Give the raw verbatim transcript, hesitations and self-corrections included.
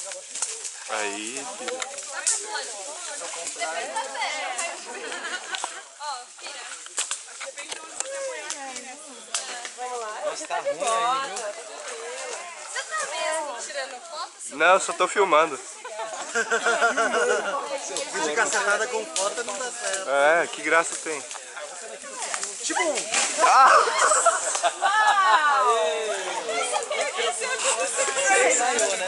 Aí, filha. Nossa, tá ruim aí, viu? Você tá mesmo tirando foto? Não, eu só tô filmando. Vídeo cacetada com foto não dá certo. É, que graça tem. Tipo um. Esse é o que você